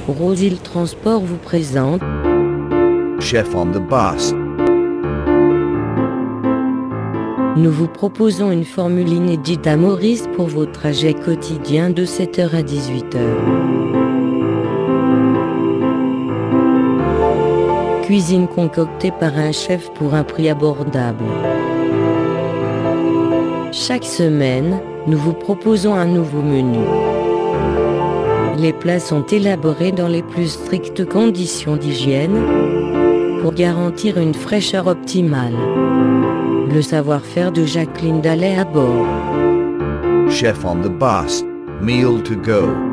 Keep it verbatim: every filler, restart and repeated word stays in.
Rosil Transport vous présente Chef on the Bus. Nous vous proposons une formule inédite à Maurice pour vos trajets quotidiens de sept heures à dix-huit heures. Cuisine concoctée par un chef pour un prix abordable. Chaque semaine, nous vous proposons un nouveau menu. Les plats sont élaborés dans les plus strictes conditions d'hygiène pour garantir une fraîcheur optimale. Le savoir-faire de Jacqueline Dallet à bord. Chef on the Bus. Meal to go.